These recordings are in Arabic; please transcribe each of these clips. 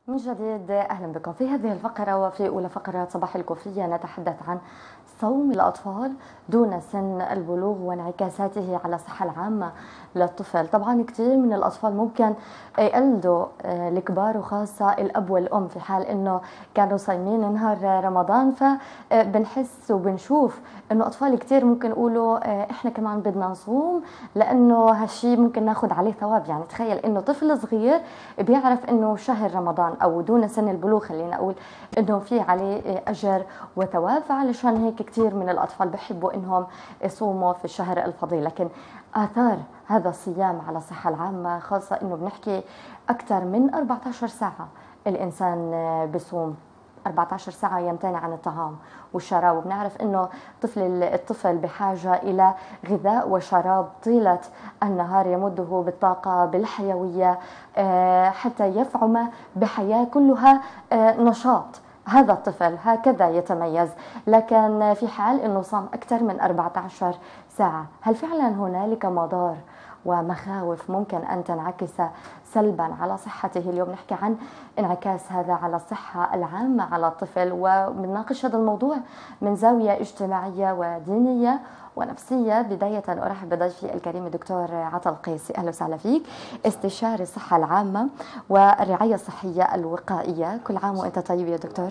من جديد أهلا بكم في هذه الفقرة وفي أولى فقرة صباح الكوفية نتحدث عن صوم الأطفال دون سن البلوغ وانعكاساته على الصحة العامة للطفل. طبعا كثير من الأطفال ممكن يقلدوا الكبار وخاصة الأب والأم في حال أنه كانوا صايمين نهار رمضان، فبنحس وبنشوف أنه أطفال كثير ممكن يقولوا إحنا كمان بدنا نصوم لأنه هالشي ممكن ناخذ عليه ثواب. يعني تخيل أنه طفل صغير بيعرف أنه شهر رمضان أو دون سن البلوغ خلينا أقول أنه في عليه أجر وثواب، فعلشان هيك كثير من الأطفال بحبوا أنهم يصوموا في الشهر الفضيل. لكن آثار هذا الصيام على الصحة العامة، خاصة أنه بنحكي أكثر من 14 ساعة الإنسان بصوم 14 ساعة يمتنع عن الطعام والشراب، وبنعرف أنه الطفل بحاجة إلى غذاء وشراب طيلة النهار يمده بالطاقة بالحيوية حتى يفعم بحياة كلها نشاط. هذا الطفل هكذا يتميز. لكن في حال أنه صام أكثر من 14 ساعة، هل فعلا هنالك مضار ومخاوف ممكن أن تنعكس سلبا على صحته؟ اليوم نحكي عن انعكاس هذا على الصحة العامة على الطفل، وبنناقش هذا الموضوع من زاوية اجتماعية ودينية ونفسية. بداية أرحب بضيفي الكريم الدكتور عطا القيسي، أهلا وسهلا فيك، استشاري الصحة العامة والرعاية الصحية الوقائية. كل عام وأنت طيب يا دكتور،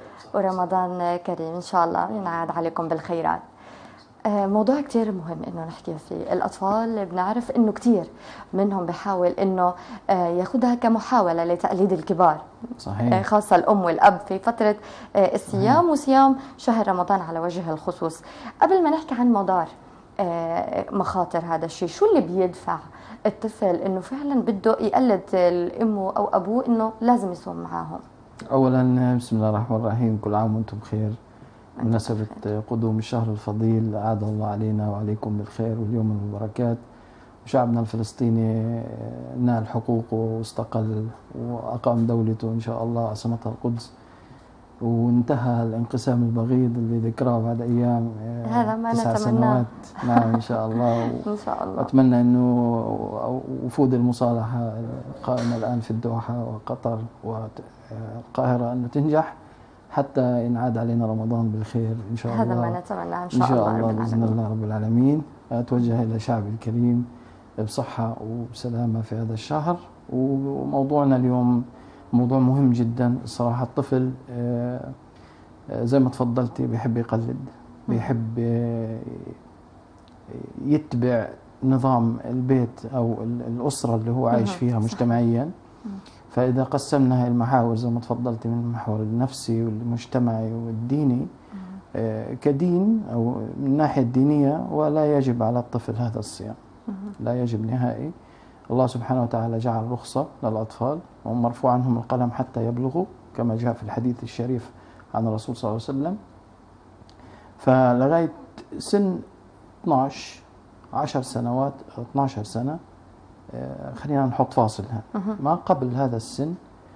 ورمضان كريم إن شاء الله ينعاد عليكم بالخيرات. موضوع كتير مهم إنه نحكي فيه. الأطفال بنعرف إنه كتير منهم بحاول إنه ياخدها كمحاولة لتقليد الكبار، صحيح. خاصة الأم والأب في فترة الصيام وصيام شهر رمضان على وجه الخصوص. قبل ما نحكي عن مضار مخاطر هذا الشيء، شو اللي بيدفع الطفل إنه فعلا بده يقلد أمه أو أبوه إنه لازم يصوم معاهم؟ أولا بسم الله الرحمن الرحيم، كل عام وأنتم بخير. بمناسبة قدوم الشهر الفضيل أعاد الله علينا وعليكم بالخير واليوم من البركات. وشعبنا الفلسطيني نال حقوقه واستقل وأقام دولته إن شاء الله عاصمتها القدس، وانتهى الانقسام البغيض اللي ذكراه بعد أيام هذا ما 9 نتمناه. سنوات. نعم إن شاء الله. إن شاء الله. وأتمنى أنه وفود المصالحة القائمة الآن في الدوحة وقطر والقاهرة أنه تنجح حتى ينعاد علينا رمضان بالخير إن شاء الله. هذا ما نتمناه إن شاء الله بإذن الله رب العالمين. أتوجه إلى شعبي الكريم بصحة وبسلامة في هذا الشهر. وموضوعنا اليوم موضوع مهم جدا الصراحة. الطفل زي ما تفضلتي بيحب يقلد، بيحب يتبع نظام البيت أو الأسرة اللي هو عايش فيها مجتمعيا. فإذا قسمنا هاي المحاور زي ما تفضلتي من المحور النفسي والمجتمعي والديني، كدين أو من الناحية الدينية، ولا يجب على الطفل هذا الصيام، لا يجب نهائي. الله سبحانه وتعالى جعل رخصة للأطفال ومرفوع عنهم القلم حتى يبلغوا كما جاء في الحديث الشريف عن الرسول صلى الله عليه وسلم. فلغاية سن 12 10 سنوات 12 سنة خلينا نحط فاصل ما قبل هذا السن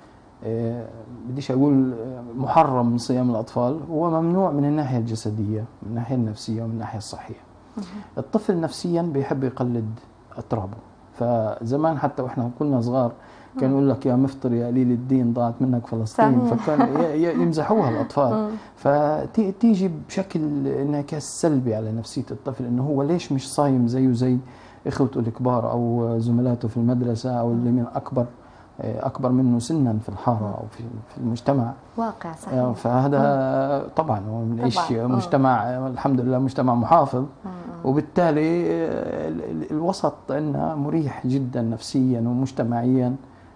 بديش أقول محرم من صيام الأطفال، هو ممنوع من الناحية الجسدية من الناحية النفسية ومن الناحية الصحية. الطفل نفسيا بيحب يقلد أترابه. فزمان حتى وإحنا كنا صغار كان يقول لك يا مفطر يا قليل الدين ضاعت منك فلسطين. فكان يمزحوها الأطفال. فتيجي بشكل انعكاس سلبي على نفسية الطفل، إنه هو ليش مش صايم زيه زي إخوته الكبار أو زملاته في المدرسة أو اللي من أكبر منه سنا في الحارة أو في المجتمع. واقع صحيح. فهذا طبعا ونعيش مجتمع الحمد لله مجتمع محافظ، وبالتالي الوسط عندنا مريح جدا نفسيا ومجتمعيا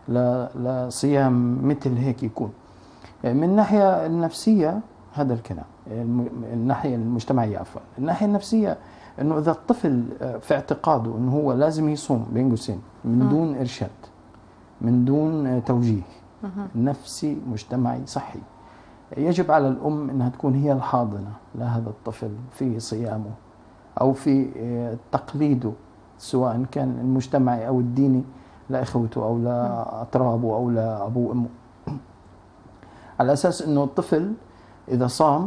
لصيام مثل هيك يكون. من الناحية النفسية هذا الكلام، الناحية المجتمعية عفوا. الناحية النفسية إنه إذا الطفل في اعتقاده إنه هو لازم يصوم بين قوسين من دون إرشاد من دون توجيه نفسي مجتمعي صحي، يجب على الأم أنها تكون هي الحاضنة لهذا الطفل في صيامه أو في تقليده، سواء كان المجتمعي أو الديني لإخوته أو لأطرابه أو لأبوه وأمه، على أساس أنه الطفل إذا صام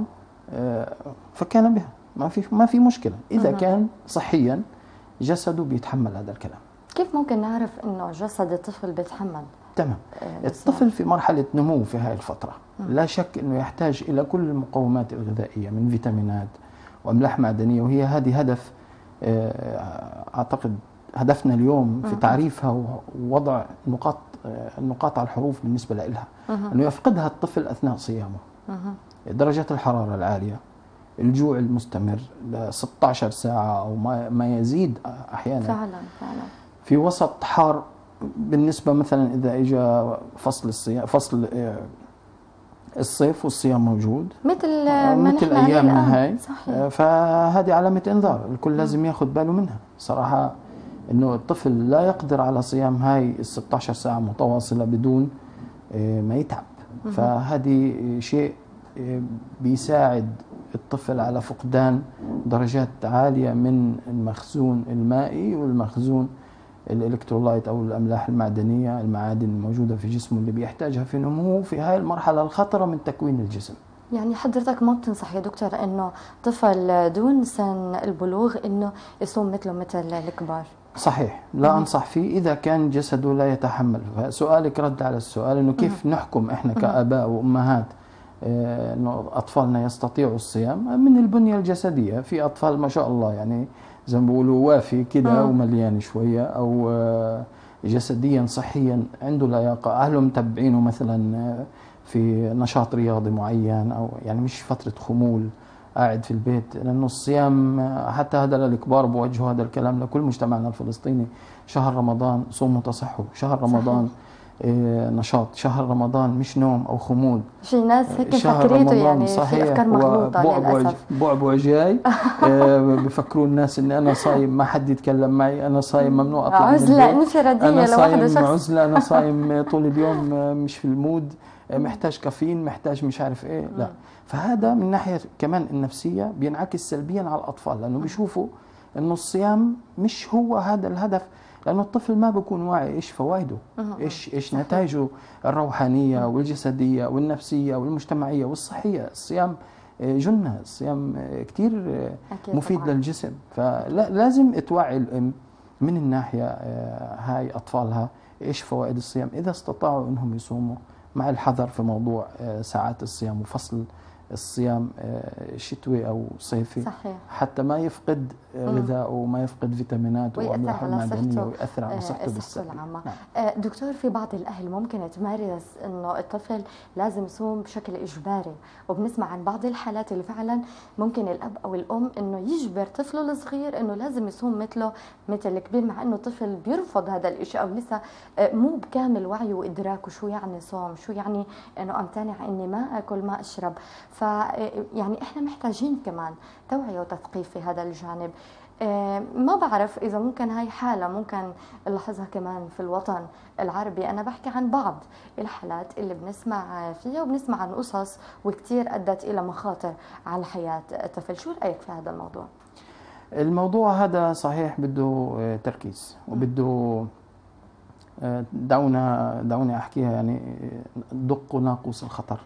فكان بها ما في مشكلة إذا كان صحيا جسده بيتحمل هذا الكلام. كيف ممكن نعرف انه جسد الطفل بيتحمل تمام. الطفل في مرحلة نمو في هاي الفترة، لا شك أنه يحتاج إلى كل المقومات الغذائية من فيتامينات وأملاح معدنية، وهي هذه هدف أعتقد هدفنا اليوم في تعريفها ووضع النقاط على الحروف بالنسبة لها، أنه يفقدها الطفل أثناء صيامه. درجات الحرارة العالية، الجوع المستمر ل 16 ساعة أو ما يزيد أحيانا فعلا في وسط حار. بالنسبة مثلا إذا إجا فصل الصيف والصيام موجود مثل أيامنا هاي، فهذه علامة إنذار الكل لازم ياخذ باله منها صراحة، إنه الطفل لا يقدر على صيام هاي ال 16 ساعة متواصلة بدون ما يتعب. فهذه شيء بيساعد الطفل على فقدان درجات عالية من المخزون المائي والمخزون الالكترولايت او الاملاح المعدنيه، المعادن الموجوده في جسمه اللي بيحتاجها في نموه في هاي المرحله الخطره من تكوين الجسم. يعني حضرتك ما بتنصح يا دكتور انه طفل دون سن البلوغ انه يصوم مثل الكبار؟ صحيح، لا انصح فيه اذا كان جسده لا يتحمل. فسؤالك رد على السؤال، انه كيف نحكم احنا كاباء وامهات انه اطفالنا يستطيعوا الصيام؟ من البنيه الجسديه. في اطفال ما شاء الله يعني زي ما بيقولوا وافي كده ومليان شويه، او جسديا صحيا عنده لياقه، اهله متبعينه مثلا في نشاط رياضي معين، او يعني مش فتره خمول قاعد في البيت. لانه الصيام حتى هذا الكبار بوجهوا هذا الكلام لكل مجتمعنا الفلسطيني، شهر رمضان صوموا تصحوا، شهر رمضان نشاط، شهر رمضان مش نوم او خمول. في ناس هيك فكريته يعني في افكار مغلوطه للاسف. بعبع جاي بفكروا الناس اني انا صايم ما حد يتكلم معي، انا صايم ممنوع اطلع عزله انفراديه انا لوحده صايم عزله، انا صايم طول اليوم مش في المود، محتاج كافيين، محتاج مش عارف ايه. لا، فهذا من ناحيه كمان النفسيه بينعكس سلبيا على الاطفال، لانه بيشوفوا انه الصيام مش هو هذا الهدف، لأنه الطفل ما بيكون واعي إيش فوائده، إيش نتائجه الروحانية والجسدية والنفسية والمجتمعية والصحية. الصيام جنة، الصيام كتير مفيد طبعا للجسم. فلازم توعي الأم من الناحية هاي أطفالها إيش فوائد الصيام، إذا استطاعوا أنهم يصوموا، مع الحذر في موضوع ساعات الصيام وفصل الصيام شتوي أو صيفي. صحيح. حتى ما يفقد غذائه وما يفقد فيتاميناته وأملاحه المعدنية ويأثر على صحته العامة. نعم. دكتور، في بعض الأهل ممكن تمارس إنه الطفل لازم يصوم بشكل إجباري، وبنسمع عن بعض الحالات اللي فعلا ممكن الأب أو الأم إنه يجبر طفله الصغير إنه لازم يصوم مثله مثل الكبير، مع إنه الطفل بيرفض هذا الإشي أو لسه مو بكامل وعيه وإدراكه شو يعني صوم، شو يعني إنه أمتنع إني ما أكل ما أشرب. يعني إحنا محتاجين كمان توعية وتثقيف في هذا الجانب. ما بعرف إذا ممكن هاي حالة ممكن نلاحظها كمان في الوطن العربي. أنا بحكي عن بعض الحالات اللي بنسمع فيها، وبنسمع عن قصص وكتير أدت إلى مخاطر على حياة الطفل. شو رأيك في هذا الموضوع؟ الموضوع هذا صحيح بده تركيز وبده دعوني أحكيها، يعني دق ناقوس الخطر.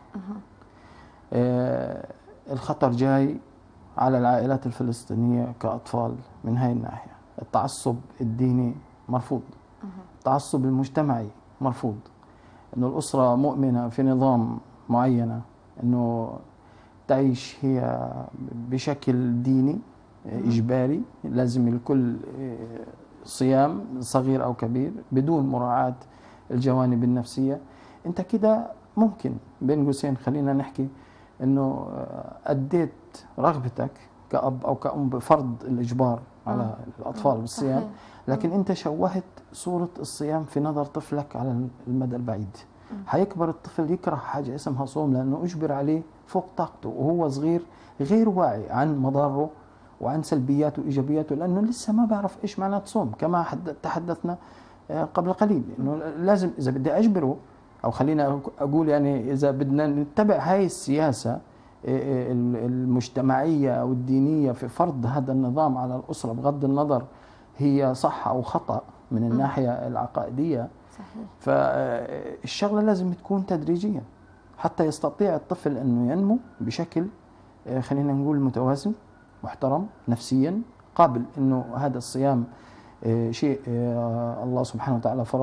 الخطر جاي على العائلات الفلسطينية كأطفال من هاي الناحية. التعصب الديني مرفوض، التعصب المجتمعي مرفوض. إنه الأسرة مؤمنة في نظام معينة إنه تعيش هي بشكل ديني إجباري، لازم الكل صيام صغير أو كبير بدون مراعاة الجوانب النفسية. أنت كده ممكن بين قوسين خلينا نحكي إنه أديت رغبتك كأب أو كأم بفرض الإجبار على الأطفال بالصيام، لكن أنت شوهت صورة الصيام في نظر طفلك على المدى البعيد. حيكبر الطفل يكره حاجة اسمها صوم لأنه أجبر عليه فوق طاقته وهو صغير، غير واعي عن مضاره وعن سلبياته وإيجابياته، لأنه لسه ما بعرف إيش معنى صوم. كما تحدثنا قبل قليل إنه لازم إذا بدي أجبره، أو خلينا أقول يعني إذا بدنا نتبع هاي السياسة المجتمعية أو الدينية في فرض هذا النظام على الأسرة، بغض النظر هي صح أو خطأ من الناحية العقائدية. صحيح. فالشغلة لازم تكون تدريجيا حتى يستطيع الطفل أنه ينمو بشكل خلينا نقول متوازن محترم نفسيا، قابل أنه هذا الصيام شيء الله سبحانه وتعالى فرضه،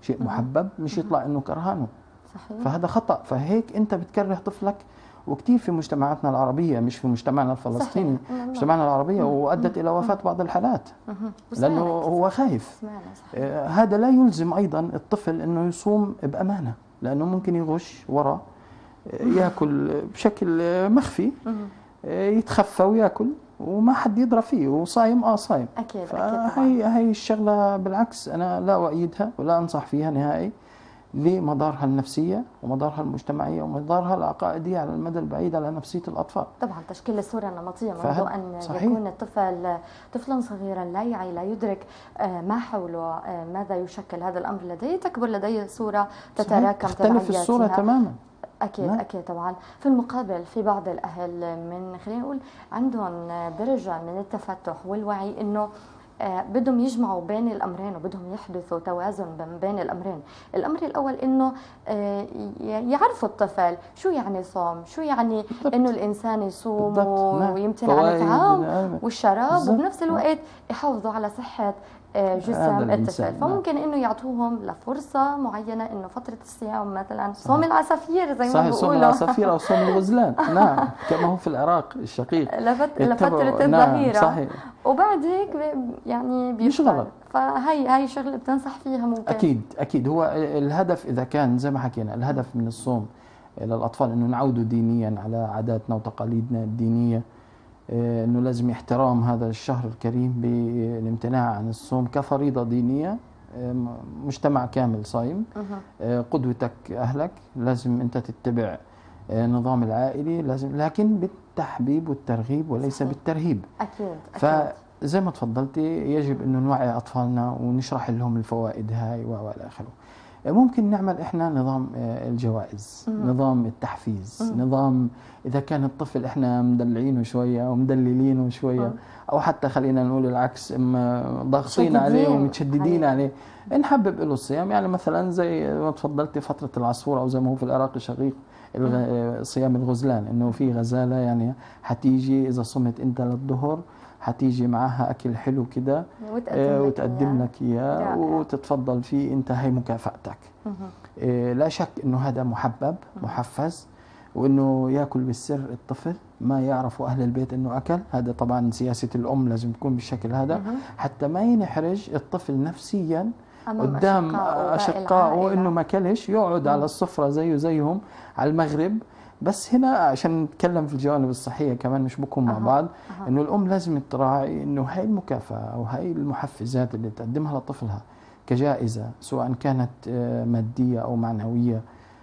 شيء محبب، مش يطلع انه كرهانه. صحيح. فهذا خطأ. فهيك انت بتكره طفلك، وكثير في مجتمعاتنا العربية، مش في مجتمعنا الفلسطيني، مجتمعنا العربية، وأدت إلى وفاة بعض الحالات لأنه هو خايف. هذا لا يلزم أيضا الطفل أنه يصوم بأمانة، لأنه ممكن يغش وراء، يأكل بشكل مخفي، يتخفى ويأكل وما حد يدرى فيه، وصايم صايم. أكيد. هي الشغلة بالعكس أنا لا أؤيدها ولا أنصح فيها نهائي، لمضارها النفسية ومضارها المجتمعية ومضارها العقائدية على المدى البعيد على نفسية الأطفال. طبعا تشكيل الصورة النمطية منذ أن صحيح. يكون الطفل طفلا صغيرا لا يعي لا يدرك ما حوله، ماذا يشكل هذا الأمر لديه، تكبر لديه صورة تتراكم تختلف الصورة تماما. أكيد. نعم. أكيد طبعا. في المقابل في بعض الأهل من خلينا نقول عندهم درجة من التفتح والوعي إنه بدهم يجمعوا بين الأمرين وبدهم يحدثوا توازن بين الأمرين. الأمر الأول إنه يعرفوا الطفل شو يعني صوم، شو يعني إنه الإنسان يصوم ويمتنع عن الطعام والشراب، وبنفس الوقت يحافظوا على صحة جسم الطفل. فممكن انه يعطوهم لفرصه معينه، انه فتره الصيام مثلا صوم العصافير زي ما بيقولوا، صوم العصافير او صوم الغزلان نعم، كما هو في العراق الشقيق لفتره الظهيره. صحيح. وبعد هيك يعني مش غلط. فهي شغله بتنصح فيها ممكن. اكيد هو الهدف اذا كان زي ما حكينا، الهدف من الصوم للاطفال انه نعودوا دينيا على عاداتنا وتقاليدنا الدينيه، انه لازم احترام هذا الشهر الكريم بالامتناع عن الصوم كفريضه دينيه. مجتمع كامل صايم، قدوتك اهلك، لازم انت تتبع نظام العائلي، لازم لكن بالتحبيب والترغيب وليس صحيح. بالترهيب. اكيد. فزي ما تفضلتي يجب انه نوعي اطفالنا ونشرح لهم الفوائد هاي والى اخره. ممكن نعمل احنا نظام الجوائز، نظام التحفيز، نظام اذا كان الطفل احنا مدلعينه شويه ومدللينه شويه، او حتى خلينا نقول العكس، ضاغطين عليه ومتشددين عليه، نحبب له الصيام. يعني مثلا زي ما تفضلتي فتره العصفور، او زي ما هو في العراق الشقيق صيام الغزلان، انه في غزاله يعني حتيجي اذا صمت انت للظهر حتيجي معها اكل حلو كده وتقدم لك اياه وتتفضل فيه انت، هي مكافاتك. لا شك انه هذا محبب محفز، وانه ياكل بالسر الطفل ما يعرفوا اهل البيت انه اكل. هذا طبعا سياسه الام لازم تكون بالشكل هذا، حتى ما ينحرج الطفل نفسيا قدام اشقائه انه ما كلش، يقعد على السفره زيه زيهم على المغرب. بس هنا عشان نتكلم في الجوانب الصحية كمان نشبكهم مع بعض، انه الام لازم تراعي انه هاي المكافأة او هاي المحفزات اللي تقدمها لطفلها كجائزة، سواء كانت مادية او معنوية،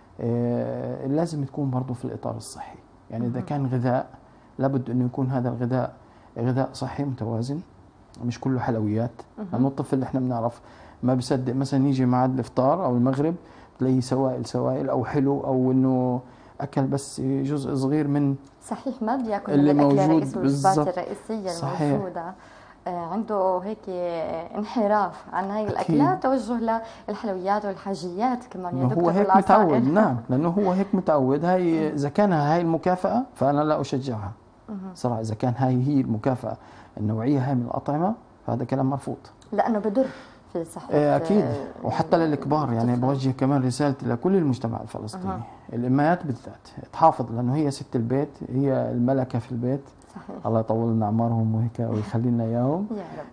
لازم تكون برضه في الاطار الصحي. يعني اذا كان غذاء، لابد انه يكون هذا الغذاء غذاء صحي متوازن، مش كله حلويات. لانه الطفل اللي احنا بنعرف ما بيصدق مثلا يجي مع الافطار او المغرب تلاقيه سوائل او حلو، او انه أكل بس جزء صغير من صحيح، ما بياكل من الأكل الرئيسي والوجبات الرئيسية الموجودة. عنده هيك انحراف عن هاي الأكلات، توجه للحلويات والحاجيات كمان. هو هيك متعود. نعم، لأنه هو هيك متعود. هاي إذا كان هاي المكافأة فأنا لا أشجعها صراحة. إذا كان هي المكافأة النوعية هاي من الأطعمة فهذا كلام مرفوض، لأنه بضر في صحة أكيد. وحتى للكبار. يعني بوجه كمان رسالتي لكل المجتمع الفلسطيني، الأمهات بالذات تحافظ، لأنه هي ست البيت، هي الملكة في البيت. صحيح. الله يطول لنا أعمارهم وهيك ويخلي لنا إياهم.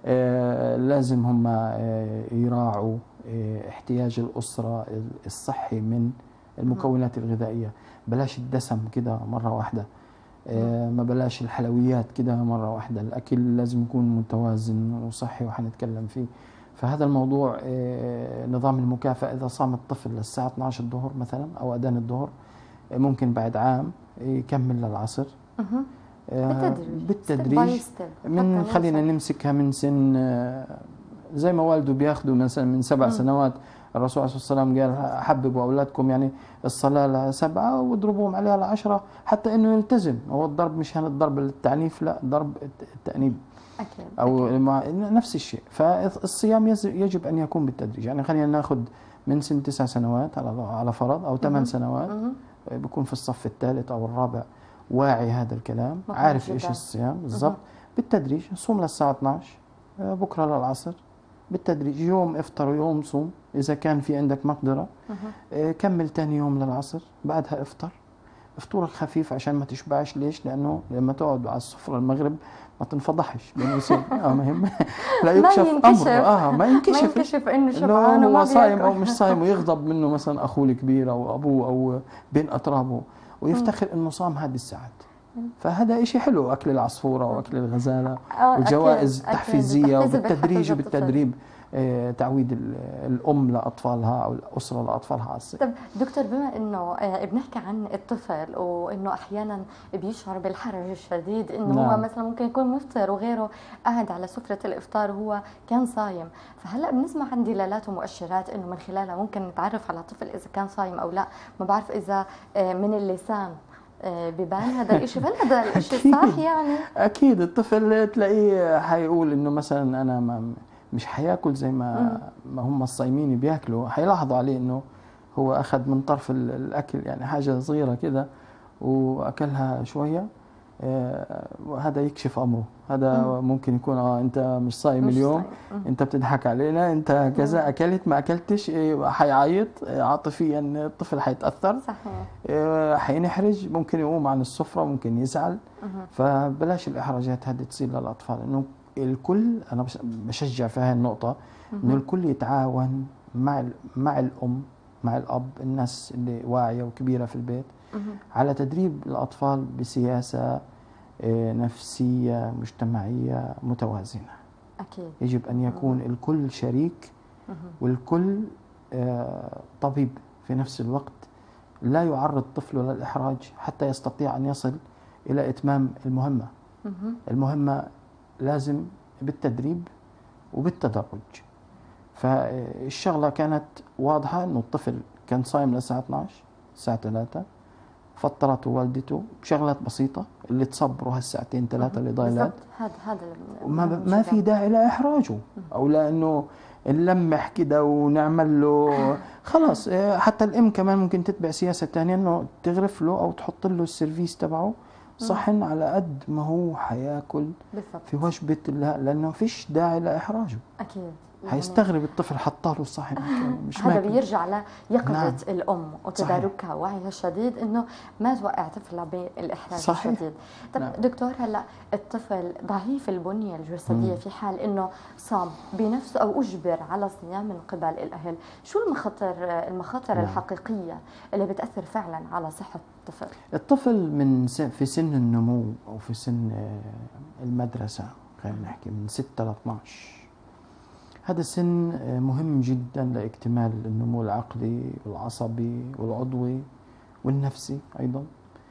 لازم هم يراعوا احتياج الأسرة الصحي من المكونات الغذائية. بلاش الدسم كده مرة واحدة، ما بلاش الحلويات كده مرة واحدة. الأكل لازم يكون متوازن وصحي وحنتكلم فيه. فهذا الموضوع نظام المكافأة، إذا صام الطفل للساعة 12 الظهر مثلا أو أذان الظهر، ممكن بعد عام يكمل للعصر بالتدريج. من خلينا نمسكها من سن زي ما والده بياخده مثلا من 7 سنوات. الرسول عليه الصلاة والسلام قال حببوا أولادكم يعني الصلاة ل7 واضربوهم عليها ل10، حتى إنه يلتزم. هو الضرب مش الضرب التعنيف، لا، ضرب التأنيب أكيد. أو نفس الشيء. فالصيام يجب أن يكون بالتدريج. يعني خلينا ناخذ من سن 9 سنوات على فرض، أو 8 سنوات، بيكون في الصف الثالث أو الرابع واعي هذا الكلام، عارف إيش الصيام بالضبط. بالتدريج صوم للساعة 12، بكرة للعصر، بالتدريج، يوم افطر ويوم صوم إذا كان في عندك مقدرة. كمل تاني يوم للعصر، بعدها افطر فطورك خفيف عشان ما تشبعش. ليش؟ لأنه لما تقعد على السفرة المغرب ما تنفضحش بين قوسين. مهم لا يكشف أمره. ما ينكشف إنه شبعان هو وما صايم أو بياكل. مش صايم، ويغضب منه مثلا أخوه الكبير أو أبوه أو بين أطرابه، ويفتخر إنه صام هذه الساعات. فهذا إشي حلو، أكل العصفورة وأكل الغزالة وجوائز تحفيزية، وبالتدريج وبالتدريب تعويد الأم لأطفالها أو الأسرة لأطفالها على الصيام. طب دكتور، بما إنه بنحكي عن الطفل وإنه أحيانا بيشعر بالحرج الشديد إنه نعم. هو مثلا ممكن يكون مفطر وغيره قاعد على سفرة الإفطار وهو كان صايم، فهلا بنسمع عن دلالات ومؤشرات إنه من خلالها ممكن نتعرف على الطفل إذا كان صايم أو لا. ما بعرف إذا من اللسان بيبان هذا الشيء، هل هذا الشيء صح يعني؟ أكيد الطفل تلاقيه حيقول إنه مثلا أنا ما مش حياكل زي ما هم الصايمين بياكلوا. حيلاحظوا عليه إنه هو أخذ من طرف الأكل يعني حاجة صغيرة كده وأكلها شوية. وهذا يكشف أمره. هذا ممكن يكون أنت مش صايم اليوم، أنت بتضحك علينا، أنت كذا أكلت ما أكلتش. حيعيط عاطفيا، الطفل حيتأثر، صحيح، حينحرج، ممكن يقوم عن السفرة، ممكن يزعل. فبلاش الإحراجات هذه تصير للأطفال. إنه الكل، أنا بشجع في هذه النقطة، إنه الكل يتعاون مع الأم، مع الأب، الناس اللي واعية وكبيرة في البيت، على تدريب الأطفال بسياسة نفسية مجتمعية متوازنة. أكيد. يجب أن يكون الكل شريك، والكل طبيب في نفس الوقت، لا يعرض طفله للإحراج حتى يستطيع أن يصل إلى إتمام المهمة. المهمة لازم بالتدريب وبالتدرج. فالشغلة كانت واضحة، أنه الطفل كان صايم للساعة 12، الساعة 3 فطرته والدته بشغلات بسيطة اللي تصبروا هالساعتين 3 اللي ضايلات. هذا ما في داعي لإحراجه أو لأنه نلمح كده ونعمل له خلاص. حتى الأم كمان ممكن تتبع سياسة تانية، أنه تغرف له أو تحط له السيرفيس تبعه صحن على قد ما هو حياكل في وجبة الله، لأنه فيش داعي لإحراجه. أكيد. حيستغرب الطفل حطاله الصحن مش هذا بيرجع ليقظة نعم. الأم وتداركها ووعيها الشديد إنه ما توقع طفلها بالإحراج الشديد. طب نعم. دكتور، هلا الطفل ضعيف البنية الجسدية في حال إنه صام بنفسه أو أجبر على صيام من قبل الأهل، شو المخاطر نعم. الحقيقية اللي بتأثر فعلا على صحة الطفل؟ الطفل في سن النمو أو في سن المدرسة، خلينا نحكي من 6 ل 12، هذا السن مهم جدا لاكتمال النمو العقلي والعصبي والعضوي والنفسي أيضا.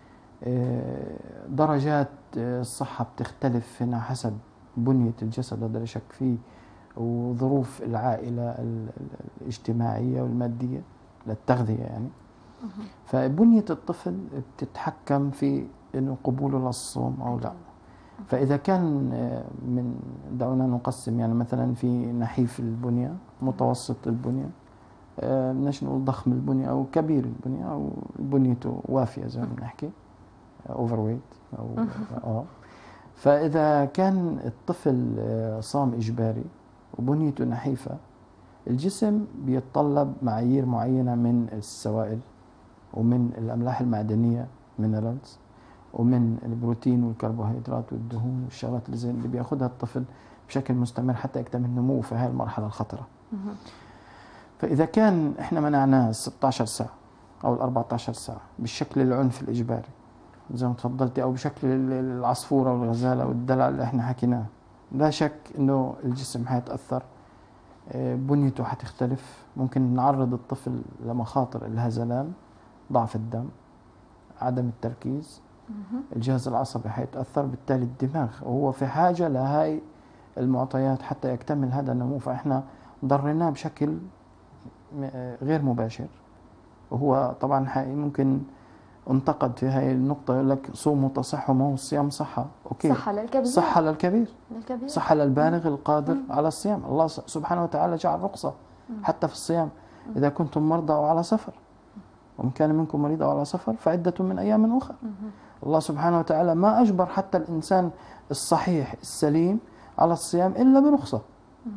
درجات الصحة بتختلف هنا حسب بنية الجسد، هذا لا شك فيه، وظروف العائلة الاجتماعية والمادية للتغذية يعني. فبنية الطفل بتتحكم في إنه قبوله للصوم أو لا. فإذا كان من دعونا نقسم يعني مثلا في نحيف البنية، متوسط البنية، بدناش نقول ضخم البنية أو كبير البنية، أو بنيته وافية زي ما بنحكي overweight أو فإذا كان الطفل صام إجباري وبنيته نحيفة، الجسم بيتطلب معايير معينة من السوائل ومن الأملاح المعدنية minerals ومن البروتين والكربوهيدرات والدهون والشغلات اللي بياخدها الطفل بشكل مستمر حتى يكتمل نموه في هذه المرحلة الخطرة. فإذا كان إحنا منعناه 16 ساعة أو 14 ساعة بالشكل العنف الإجباري زي ما تفضلتي، أو بشكل العصفورة والغزالة والدلع اللي إحنا حكيناه، لا شك إنه الجسم حيتأثر، بنيته حتختلف، ممكن نعرض الطفل لمخاطر الهزلان، ضعف الدم، عدم التركيز، الجهاز العصبي حيتأثر، بالتالي الدماغ، وهو في حاجة لهاي المعطيات حتى يكتمل هذا النمو. فإحنا ضرناه بشكل غير مباشر. وهو طبعا ممكن انتقد في هاي النقطة، يقول لك صوموا تصحوا، ما هو الصيام صحة، أوكي، صحة للكبير، صحة للكبير، صحة للبالغ القادر على الصيام. الله سبحانه وتعالى جعل رخصة حتى في الصيام، إذا كنتم مرضى أو على سفر، ومن كان منكم مريض أو على سفر فعدة من أيام أخرى. الله سبحانه وتعالى ما أجبر حتى الإنسان الصحيح السليم على الصيام إلا برخصة.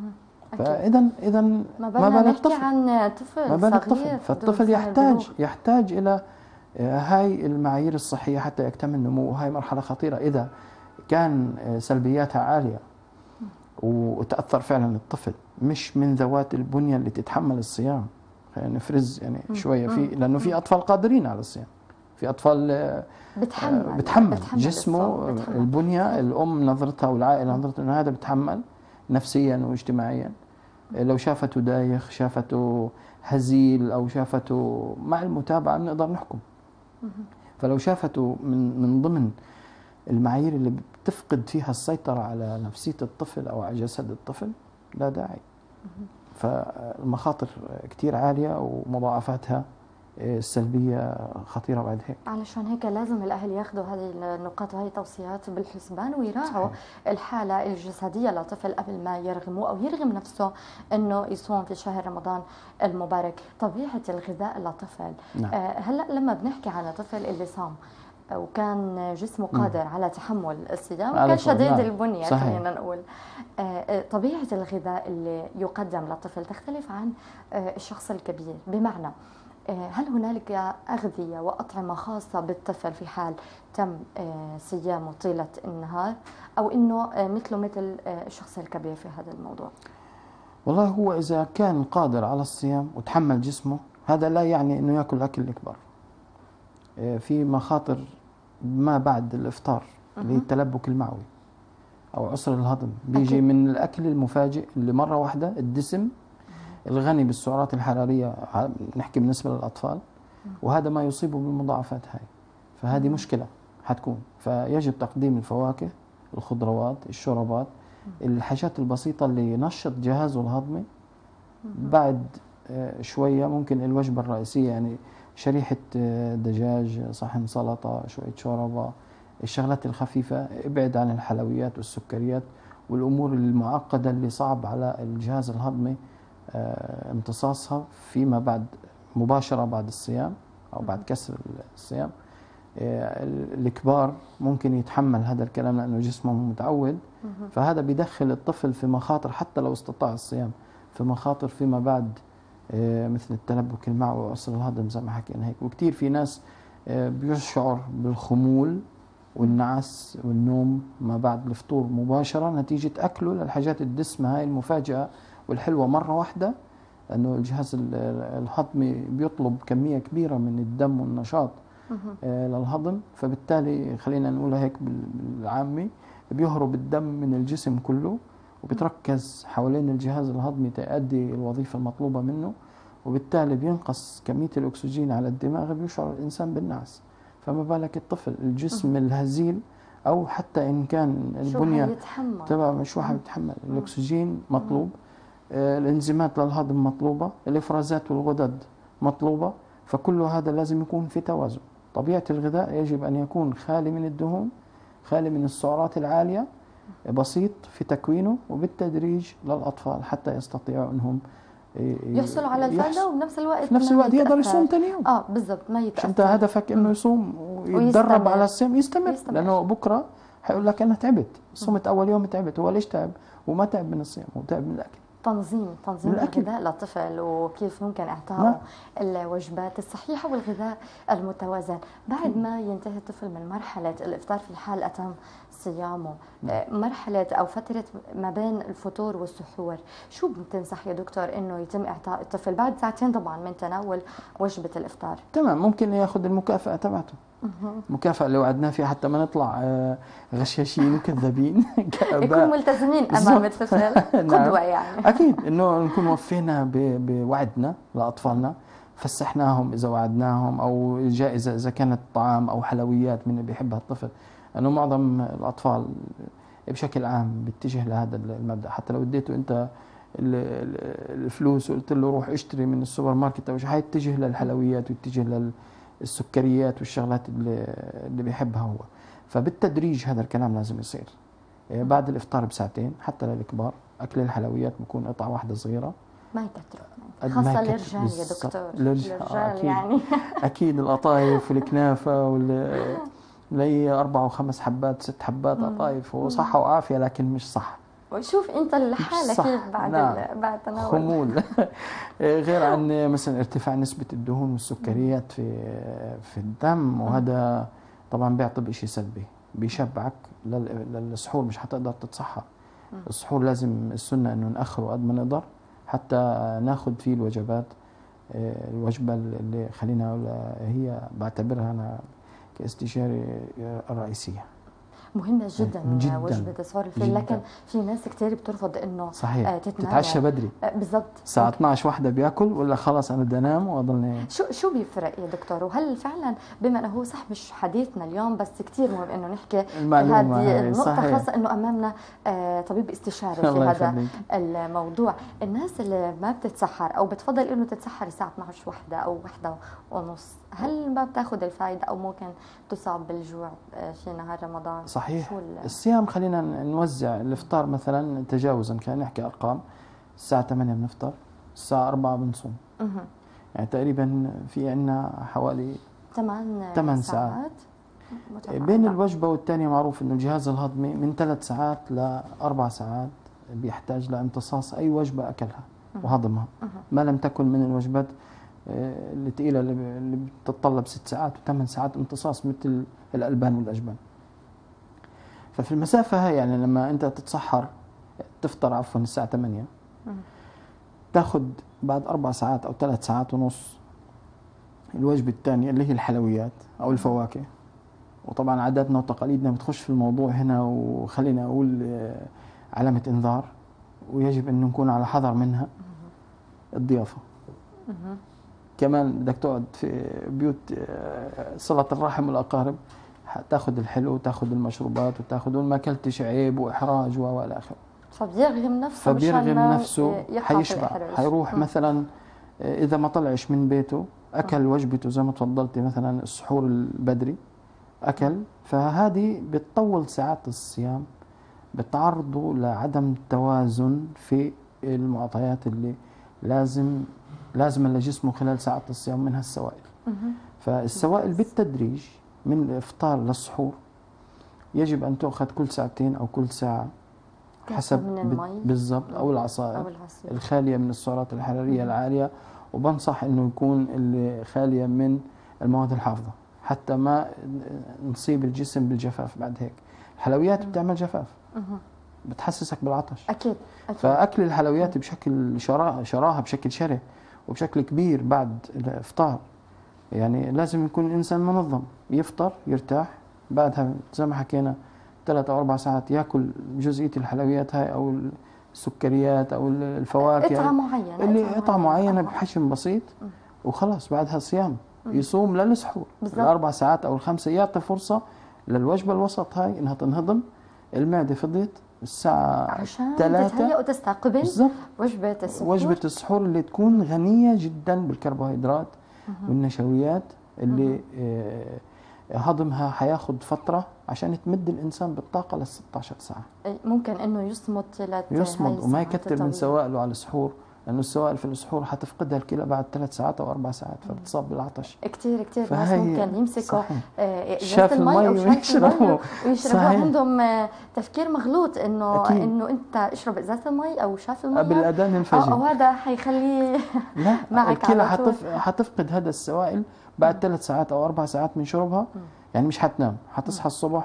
فاذا ما بالنا نحكي عن طفل صغير. فالطفل يحتاج الى هاي المعايير الصحيه حتى يكتمل نموه. هاي مرحله خطيره اذا كان سلبياتها عاليه وتاثر فعلا الطفل، مش من ذوات البنيه اللي تتحمل الصيام. خلينا نفرز يعني شويه في، لانه في اطفال قادرين على الصيام، في اطفال بتحمل جسمه، البنيه، الام نظرتها والعائله نظرتها انه هذا بتحمل نفسيا واجتماعيا. لو شافته دايخ، شافته هزيل، او شافته مع المتابعه بنقدر نحكم. فلو شافته من ضمن المعايير اللي بتفقد فيها السيطره على نفسيه الطفل او على جسد الطفل، لا داعي. فالمخاطر كثير عاليه ومضاعفاتها السلبيه خطيره بعد هيك. علشان هيك لازم الاهل ياخذوا هذه النقاط وهي التوصيات بالحسبان ويراعوا الحاله الجسديه للطفل قبل ما يرغموه او يرغم نفسه انه يصوم في شهر رمضان المبارك. طبيعه الغذاء للطفل، هلا لما بنحكي عن طفل اللي صام وكان جسمه قادر على تحمل الصيام وكان شديد البنيه، خلينا نقول، طبيعه الغذاء اللي يقدم للطفل تختلف عن الشخص الكبير. بمعنى هل هنالك أغذية وأطعمة خاصة بالطفل في حال تم صيامه طيلة النهار، أو إنه مثل الشخص الكبير في هذا الموضوع؟ والله هو إذا كان قادر على الصيام وتحمل جسمه، هذا لا يعني إنه يأكل أكل الكبار. في مخاطر ما بعد الإفطار اللي هي التلبك المعوي أو عسر الهضم، بيجي من الأكل المفاجئ اللي مرة واحدة، الدسم الغني بالسعرات الحرارية، نحكي بالنسبة للأطفال، وهذا ما يصيبه بالمضاعفات هاي. فهذه مشكلة حتكون. فيجب تقديم الفواكه، الخضروات، الشوربات، الحاجات البسيطة اللي ينشط جهازه الهضمي. بعد شوية ممكن الوجبة الرئيسية، يعني شريحة دجاج، صحن سلطة، شوية شوربة، الشغلات الخفيفة. ابعد عن الحلويات والسكريات والأمور المعقدة اللي صعب على الجهاز الهضمي امتصاصها فيما بعد، مباشرة بعد الصيام أو بعد كسر الصيام. الكبار ممكن يتحمل هذا الكلام لأنه جسمه متعود، فهذا بيدخل الطفل في مخاطر حتى لو استطاع الصيام، في مخاطر فيما بعد مثل التلبك المعوي وعسر الهضم زي ما حكينا هيك. وكثير في ناس بيشعر بالخمول والنعس والنوم ما بعد الفطور مباشرة نتيجة أكله للحاجات الدسمة هاي المفاجئة والحلوة مرة واحدة، لأنه الجهاز الهضمي بيطلب كمية كبيرة من الدم والنشاط للهضم. فبالتالي خلينا نقولها هيك بالعامي، بيهرب الدم من الجسم كله وبتركز حوالين الجهاز الهضمي تأدي الوظيفة المطلوبة منه، وبالتالي بينقص كمية الأكسجين على الدماغ، بيشعر الإنسان بالنعس. فما بالك الطفل، الجسم الهزيل أو حتى إن كان البنية تبع شو حيتحمل. الأكسجين مطلوب، الانزيمات للهضم مطلوبة، الإفرازات والغدد مطلوبة. فكل هذا لازم يكون في توازن. طبيعة الغذاء يجب أن يكون خالي من الدهون، خالي من السعرات العالية، بسيط في تكوينه، وبالتدريج للأطفال حتى يستطيعوا أنهم يحصلوا على الفائدة وبنفس الوقت في نفس الوقت يقدر يصوم ثاني يوم. بالضبط، ما يتأثر. انت هدفك انه يصوم ويتدرب على الصيام، يستمر. لانه بكره حيقول لك انا تعبت، صمت اول يوم تعبت. هو ليش تعب؟ وما تعب من الصيام، هو تعب من الاكل. تنظيم الغذاء للطفل وكيف ممكن اعطائه الوجبات الصحيحه والغذاء المتوازن. بعد ما ينتهي الطفل من مرحله الافطار في حال اتم صيامه، مرحله او فتره ما بين الفطور والسحور، شو بتنصح يا دكتور انه يتم اعطاء الطفل بعد ساعتين طبعا من تناول وجبه الافطار؟ تمام، ممكن ياخذ المكافاه تبعته، المكافأة اللي وعدناه فيها حتى ما نطلع غشاشين وكذابين. يكون ملتزمين أمام الطفل، قدوة يعني. أكيد إنه نكون وفينا بوعدنا لأطفالنا، فسحناهم إذا وعدناهم، أو جائزة إذا كانت طعام أو حلويات من اللي بيحبها الطفل. لأنه معظم الأطفال بشكل عام بيتجه لهذا المبدأ. حتى لو اديته أنت الفلوس وقلت له روح اشتري من السوبر ماركت أو شيء، حيتجه للحلويات ويتجه السكريات والشغلات اللي بيحبها هو. فبالتدريج هذا الكلام لازم يصير. بعد الافطار بساعتين حتى للكبار اكل الحلويات بكون قطعه واحده صغيره، ما يكتروا، خاصه للرجال يا دكتور. للرجال يعني اكيد القطايف والكنافه اللي 4 و5 حبات 6 حبات قطايف، هو صحه وعافيه لكن مش صح. وشوف انت لحالك كيف بعد نعم. بعد تناول خمول. غير عن مثلا ارتفاع نسبة الدهون والسكريات في الدم، وهذا طبعا بيعطي بشيء سلبي، بيشبعك للسحور، مش حتقدر تتسحر. السحور لازم السنة انه نأخره قد ما نقدر حتى ناخذ فيه الوجبات. الوجبة اللي خلينا أقول هي بعتبرها أنا كاستشاري الرئيسية، مهمة جدا, جداً وجبة السحور الفطري، لكن في ناس كثير بترفض انه صحيح تتناول. تتعشى بدري بالضبط الساعة 12 واحدة بياكل، ولا خلص أنا بدي أنام وأضلني. شو بيفرق يا دكتور؟ وهل فعلا بما انه هو صح مش حديثنا اليوم، بس كثير مهم انه نحكي هذه النقطة، خاصة انه امامنا طبيب استشاري في هذا الموضوع. الناس اللي ما بتتسحر او بتفضل انه تتسحر الساعة 12 واحدة او واحدة ونص، هل ما بتاخذ الفائدة او ممكن تصاب بالجوع في نهار رمضان؟ صحيح. الصيام خلينا نوزع الافطار مثلا تجاوزا، كان نحكي ارقام، الساعة 8 بنفطر، الساعة 4 بنصوم. يعني تقريبا في عندنا حوالي 8 ساعات بين الوجبة والثانية. معروف انه الجهاز الهضمي من 3 ساعات ل4 ساعات بيحتاج لامتصاص اي وجبة اكلها وهضمها، ما لم تكن من الوجبات الثقيلة اللي بتتطلب 6 ساعات و8 ساعات امتصاص، مثل الألبان والأجبان. ففي المسافة هاي يعني لما أنت تتسحر تفطر عفوا الساعة 8، تاخذ بعد 4 ساعات أو 3 ساعات ونص الوجبة الثانية اللي هي الحلويات أو الفواكه. وطبعا عاداتنا وتقاليدنا بتخش في الموضوع هنا، وخلينا أقول علامة إنذار، ويجب أن نكون على حذر منها. الضيافة كمان بدك تقعد في بيوت صلة الرحم والأقارب، تاخذ الحلو وتاخذ المشروبات وتاخذ، ما اكلتش عيب واحراج والى اخره. فبيرغم نفسه حيشبع، حيروح مثلا اذا ما طلعش من بيته اكل وجبته زي ما تفضلتي مثلا السحور البدري اكل، فهذه بتطول ساعات الصيام، بتعرضه لعدم توازن في المعطيات اللي لازم لجسمه خلال ساعات الصيام، منها السوائل. فالسوائل بالتدريج من الإفطار للسحور يجب أن تؤخذ كل ساعتين أو كل ساعة حسب بالضبط، أو العصائر الخالية من السعرات الحرارية العالية. وبنصح أنه يكون اللي خالية من المواد الحافظة حتى ما نصيب الجسم بالجفاف. بعد هيك الحلويات بتعمل جفاف، بتحسسك بالعطش. أكيد. فأكل الحلويات بشكل شراهة بشكل شره وبشكل كبير بعد الإفطار، يعني لازم يكون الإنسان منظم، يفطر يرتاح، بعدها زي ما حكينا 3 أو 4 ساعات يأكل جزئية الحلويات هاي أو السكريات أو الفواكه، قطعة معينة بحجم بسيط، وخلاص بعدها صيام. يصوم للسحور 4 ساعات أو 5، يعطي فرصة للوجبة الوسط هاي إنها تنهضم، المعدة فضيت الساعة عشان 3 تتهيأ وتستقبل وجبة السحور اللي تكون غنية جدا بالكربوهيدرات والنشويات اللي هضمها حياخد فترة عشان تمد الإنسان بالطاقة لل 16 ساعة. ممكن إنه يصمد وما يكتر من سوائله على السحور، لأنه السوائل في السحور حتفقدها الكلى بعد 3 ساعات أو 4 ساعات، فبتصاب بالعطش. كتير ناس ممكن يمسكوا شاف المي ويشربوا، عندهم تفكير مغلوط إنه أنت اشرب إزازة المي أو شاف المي قبل الأذان الفجر، وهذا حيخليه لا معك الكلى حتفقد هذا السوائل بعد 3 ساعات أو 4 ساعات من شربها. يعني مش حتنام، حتصحى الصبح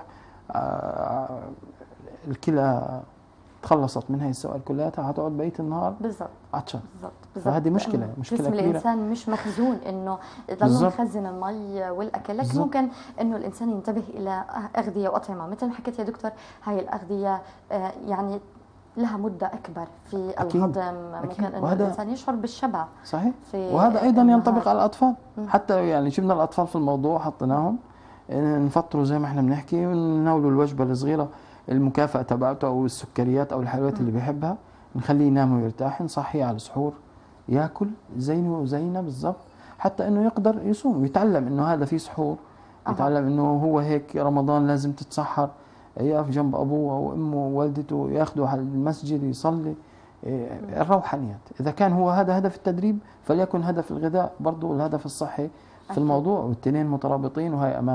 الكلى تخلصت من هاي السوائل كلها، هتقعد بقيه النهار بالضبط عطشان. فهذه مشكله كبيره. الانسان مش مخزون انه يضل مخزن المي والاكل، لكن ممكن انه الانسان ينتبه الى اغذيه واطعمه مثل ما حكيت يا دكتور. هاي الاغذيه يعني لها مدة أكبر في الهضم، ممكن أنه الإنسان يشعر بالشبع. صحيح. وهذا أيضا ينطبق على الأطفال. حتى يعني شفنا الأطفال في الموضوع حطيناهم نفطروا زي ما احنا بنحكي، ونناولوا الوجبة الصغيرة المكافأة تبعته أو السكريات أو الحلويات اللي بيحبها، نخليه ينام ويرتاح، نصحيه على السحور ياكل زينه وزينا بالضبط، حتى انه يقدر يصوم ويتعلم انه هذا في سحور، يتعلم انه هو هيك رمضان لازم تتسحر، يقف جنب ابوه او امه ووالدته ياخذوا على المسجد يصلي. الروحانيات اذا كان هو هذا هدف التدريب، فليكن هدف الغذاء برضه الهدف الصحي في الموضوع، والتنين مترابطين، وهي امانه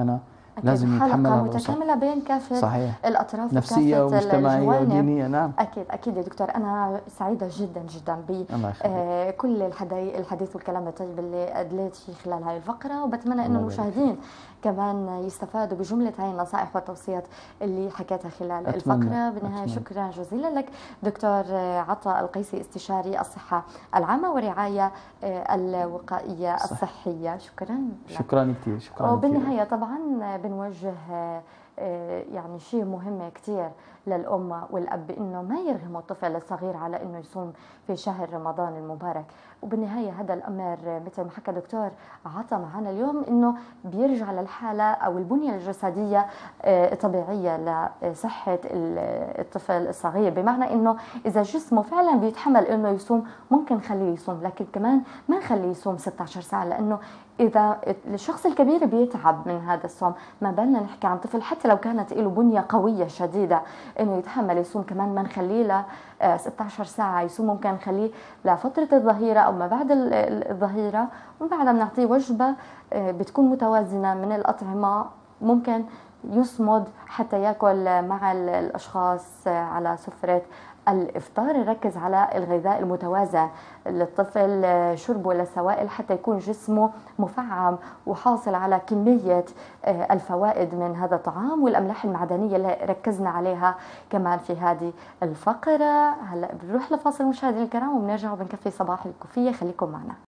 لازم يتحمل حلقة هذا الوسط. متكاملة بين كافة صحيح. الأطراف نفسية وكافة ومجتمعية الجوانب. ودينية. نعم. أكيد أكيد يا دكتور، أنا سعيدة جدا جدا بكل الحديث والكلام الطيب اللي أدليت فيه خلال هاي الفقرة، وبتمنى إنه المشاهدين كمان يستفادوا بجملة هاي النصائح والتوصيات اللي حكيتها خلال الفقرة. بالنهاية شكرا جزيلا لك دكتور عطا القيسي، استشاري الصحة العامة والرعاية الوقائية الصحية. شكرا كثير. شكرا. وبالنهاية طبعا بنوجه يعني شيء مهم كثير للأم والأب، إنه ما يرغموا الطفل الصغير على إنه يصوم في شهر رمضان المبارك. وبالنهاية هذا الأمر مثل ما حكى دكتور عطا معنا اليوم، إنه بيرجع للحالة أو البنية الجسدية الطبيعية لصحة الطفل الصغير، بمعنى إنه إذا جسمه فعلا بيتحمل إنه يصوم ممكن نخليه يصوم، لكن كمان ما نخليه يصوم 16 ساعة، لأنه إذا الشخص الكبير بيتعب من هذا الصوم، ما بالنا نحكي عن طفل حتى لو كانت له بنية قوية شديدة إنه يتحمل يصوم. كمان ما نخليه ل 16 ساعة يصوم، ممكن نخليه لفترة الظهيرة أو ما بعد الظهيرة، ومن بعدها بنعطيه وجبة بتكون متوازنة من الأطعمة، ممكن يصمد حتى يأكل مع الأشخاص على سفرة الإفطار. نركز على الغذاء المتوازن للطفل، شربه للسوائل حتى يكون جسمه مفعم وحاصل على كمية الفوائد من هذا الطعام، والأملاح المعدنية اللي ركزنا عليها كمان في هذه الفقرة. هلأ بنروح لفاصل مشاهدينا الكرام، وبنرجع وبنكفي صباح الكوفية. خليكم معنا.